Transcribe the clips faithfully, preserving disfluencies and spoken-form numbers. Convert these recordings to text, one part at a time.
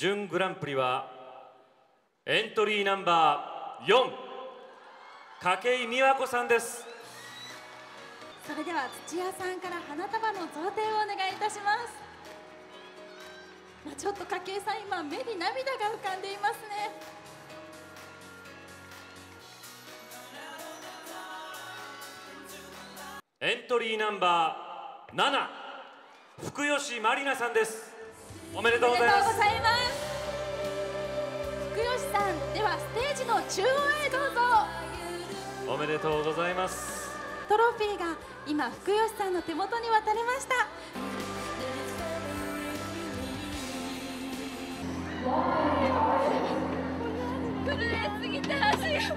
準グランプリはエントリーナンバーよん、筧美和子さんです。 それでは土屋さんから花束の贈呈をお願いいたします。まあ、ちょっと筧さん、今目に涙が浮かんでいますね。 エントリーナンバーなな、福吉まりなさんです。おめでとうございます。 福吉さん、ではステージの中央へどうぞ。 おめでとうございます。 トロフィーが今福吉さんの手元に渡りました。震えすぎて足が。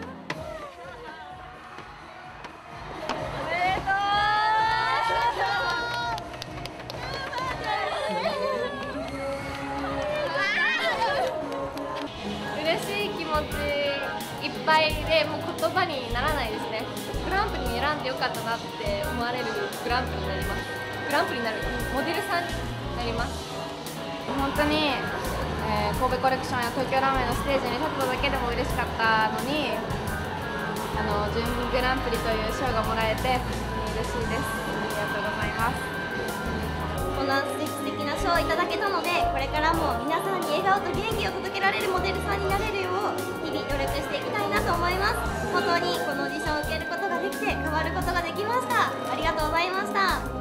嬉しい気持ちいっぱいで、もう言葉にならないですね。グランプリに選んでよかったなって思われるグランプリになります。グランプリになるモデルさんになります。本当に、えー、神戸コレクションや東京ラーメンのステージに立っただけでも嬉しかったのに、あの準グランプリという賞がもらえて嬉しいです。ありがとうございます。 こんな素敵な賞をいただけたので、これからも皆さんに笑顔と元気を届けられるモデルさんになれるよう日々努力していきたいなと思います。本当にこのオーディションを受けることができて変わることができました。ありがとうございました。